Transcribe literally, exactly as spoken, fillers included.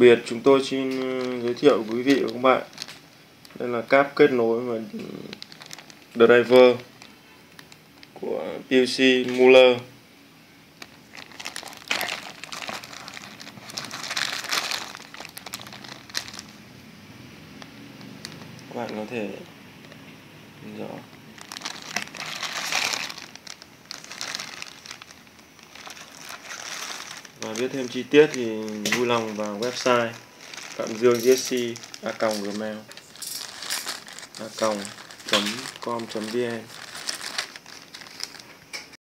biệt chúng tôi xin giới thiệu quý vị và các bạn, đây là cáp kết nối và driver của pê lờ xê Muller. Các bạn có thể nhìn rõ. Và biết thêm chi tiết thì vui lòng vào website phạm dương giê ét xê a còng gmail a còng chấm com chấm vn.